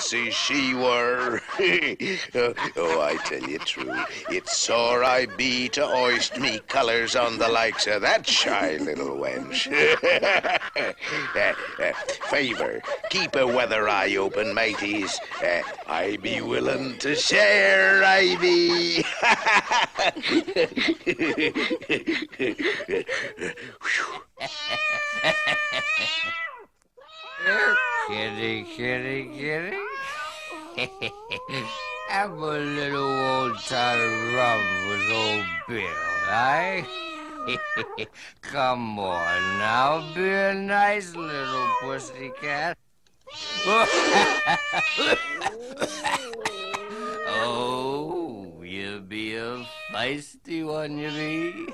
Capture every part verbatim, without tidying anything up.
fancy she were. Oh, I tell you true, it's sore I be to hoist me colours on the likes of that shy little wench. uh, uh, favour, keep a weather eye open, mateys. Uh, I be willing to share, I be. Kitty, kitty, kitty. Have a little old time rum with old Bill, eh? Come on now, be a nice little pussycat. Oh, you be a feisty one, you be.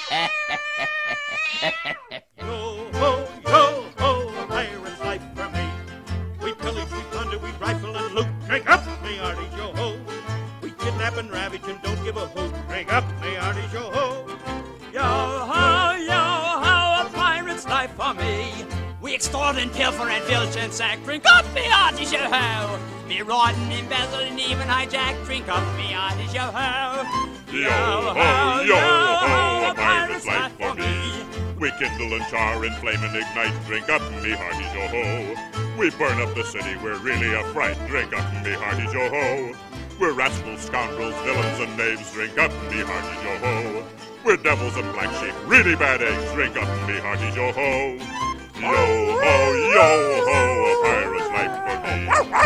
Yo ho, yo ho, a pirate's life for me. We pillage, we plunder, we rifle and loot. Drink up, me hearties, yo ho. We kidnap and ravage and don't give a hoot. Drink up, me hearties, yo ho. Yo ho, yo ho, a pirate's life for me. We extort and pilfer and filch and sack. Drink up, me hearties, yo ho. Me rod and embezzle and even hijack. Drink up, me hearties, yo ho. Yo ho, yo ho, a pirate's life for me. We kindle and char and flame and ignite. Drink up, me hearties, yo ho. We burn up the city, we're really a fright. Drink up, me hearties, yo ho. We're rascals, scoundrels, villains, and knaves. Drink up, me hearties, yo ho. We're devils and black sheep, really bad eggs. Drink up, me hearties, yo ho. Yo ho, yo ho, a pirate's life for me.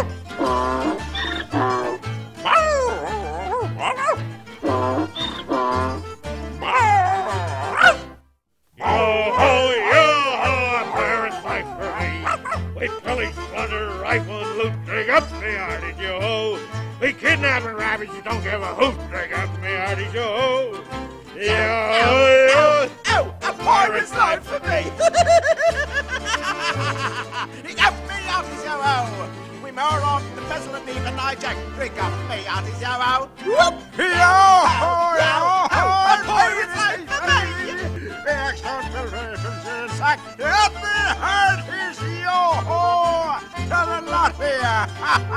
Yo ho, yo ho, a pirate's life for me. We pillage, plunder, rifle and loot. Drink up, me hearties, yo ho. We kidnap and ravage, you don't give a hoot. Drink up, me hearties, yo ho. Yo ho, yo. Oh, a pirate's life for me! Up me, hearties, yo ho! We moor on the vessel and even hijack. Drink up me, hearties, yo ho! Whoop! Yo ho, yo ho! A pirate's life for me! The extortions in sack. Up me, hearties, yo ho! To the lot here!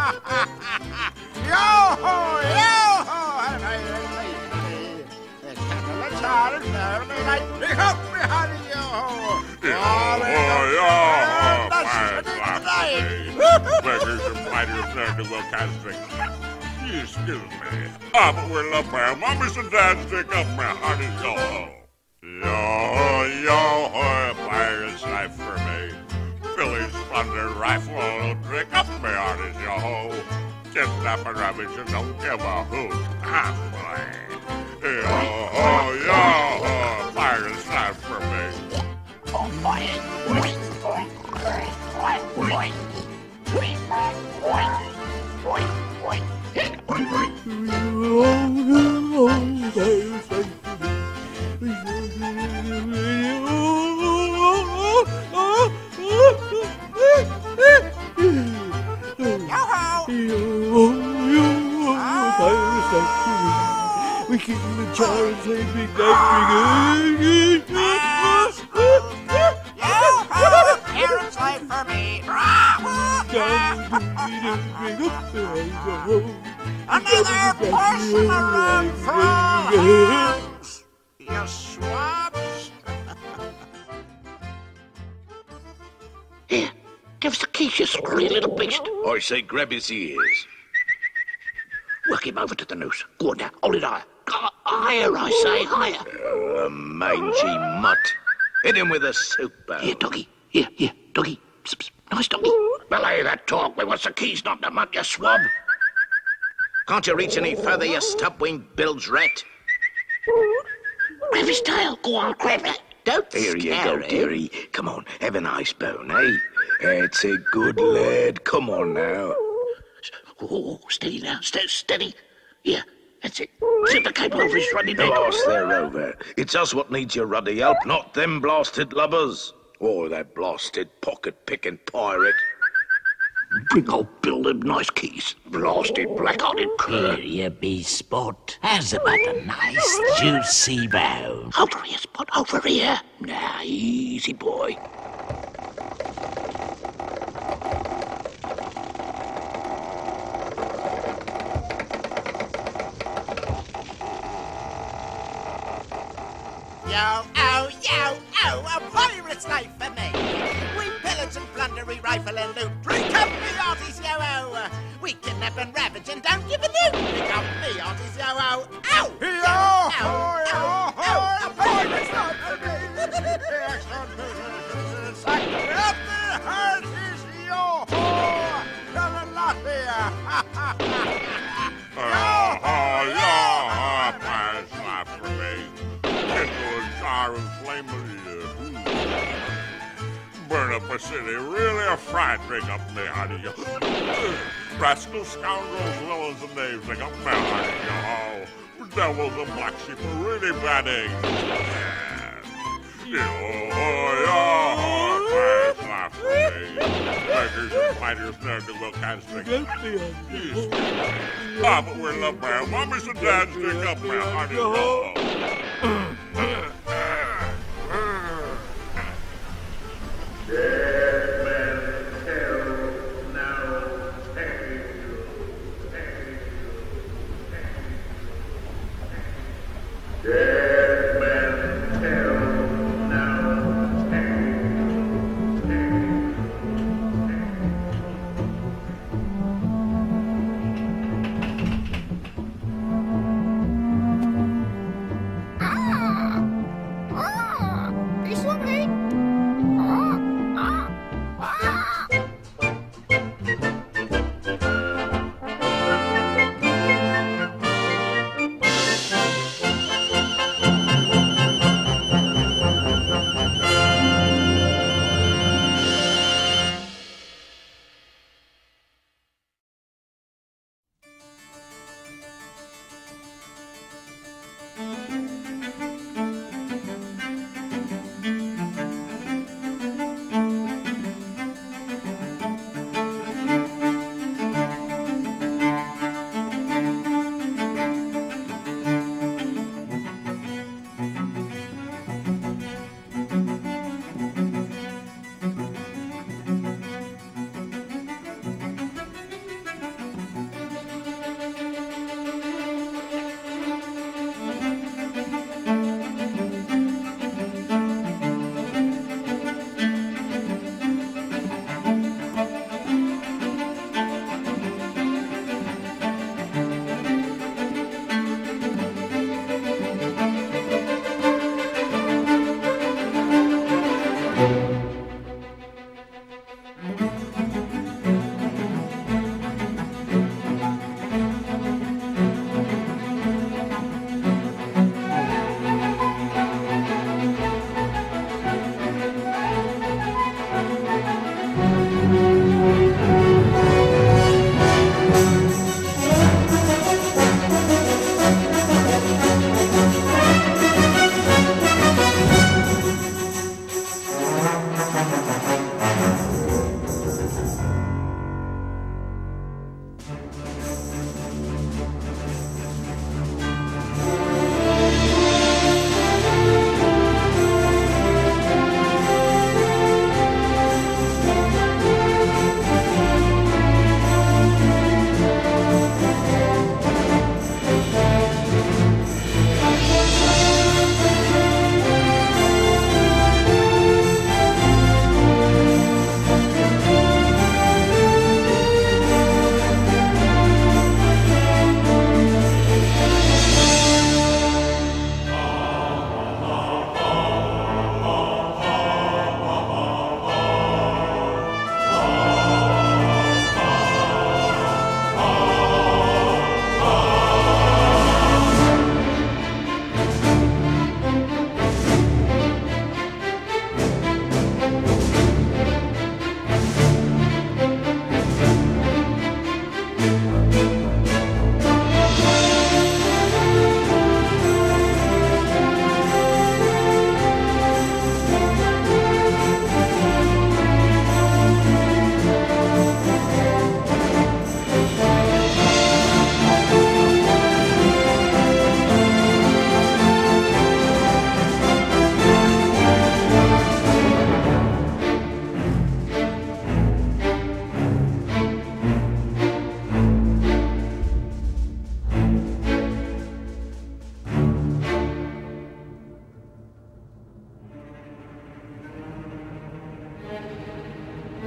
Yo ho, yo ho! A pirate's life for me! The cattle and char and flare and night. Drink up me, hearties, yo ho! Yo ho, yo ho, pirate's life for me. Beggars and fighters there to will cast drink. Excuse me. Ah, but we're love pair. Mommies and dads, drink up my hearties, yo ho. Yo ho, yo ho, a pirate's life for me. Phillies, thunder, rifle, drink up my hearties, yo ho. Kidnap and ravage and don't give a hoot. Ah, boy. Yo ho, yo ho, a pirate's life for me. Oh, boy. We keep the jar and say big night. Parents' life for me. Another portion of rum France. You swabs. Here, give us the keys, you screwy little beast. I say grab his ears. Work him over to the noose. Go on now, hold it higher. Higher, I say, higher. Oh, a mangy mutt. Hit him with a soup barrel. Here, doggy. Here, here, doggy. Psst, psst. Nice doggy. Belay that talk. We want the keys, not the mutt, you swab. Can't you reach any further, you stub-winged bilge rat? Grab his tail. Go on, grab it. Don't Here you scare go, him. dearie. Come on, have a nice bone, eh? That's a good lad. Come on now. Oh, steady now. Steady, steady. Here, that's it. Slip the cable over his ruddy neck. Blast they're over. It's us what needs your ruddy help, not them blasted lubbers. Or that blasted pocket-picking pirate. Bring old Bill them nice keys. Blasted black-hearted cur. Here you be, Spot. How's about a nice juicy bone? Over here, Spot, over here. Now, easy, boy. yo, oh, yo, oh, a pirate's life for me. We pillage and plunder, we rifle and loot. Drink up me hearties, yo, oh. We kidnap and ravage and don't give a doot. Drink up me hearties, yo, oh, oh. Yo, oh, oh, oh, a pirate's life for me. Up the hearties, yo, oh. Come and laugh here. Oh, oh, yeah, pirate's life for me. Kindle a jar and flame of burn up a city, really a fright, drink up me, honey. Rascals, scoundrels, villains, and knaves, drink up me, honey. Oh, devils and black sheep are really bad eggs. Yeah, oh, yeah, pirate's life for me. Beggars and fighters, nerd, the little kind of thing. Ah, but we're love bear. Mommies and dads, drink up me, honey. Oh. Dead men tell now tale, tale, Dead men tell now tale,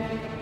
now.